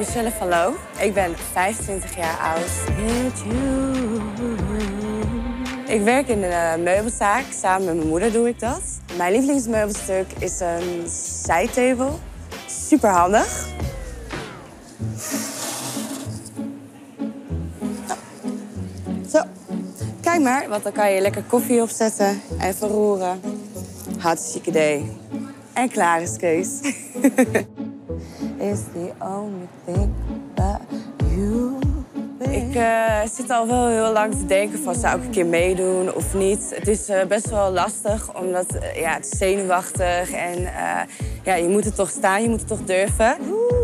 Michelle van Loo. Ik ben 25 jaar oud. Ik werk in een meubelzaak. Samen met mijn moeder doe ik dat. Mijn lievelingsmeubelstuk is een zijtafel. Super handig. Zo. Kijk maar, want dan kan je lekker koffie opzetten. Even roeren. Hartstikke idee. En klaar is Kees. Is the only thing that you... Ik zit al wel heel lang te denken van, zou ik een keer meedoen of niet? Het is best wel lastig, omdat het is zenuwachtig en je moet er toch staan, je moet het toch durven.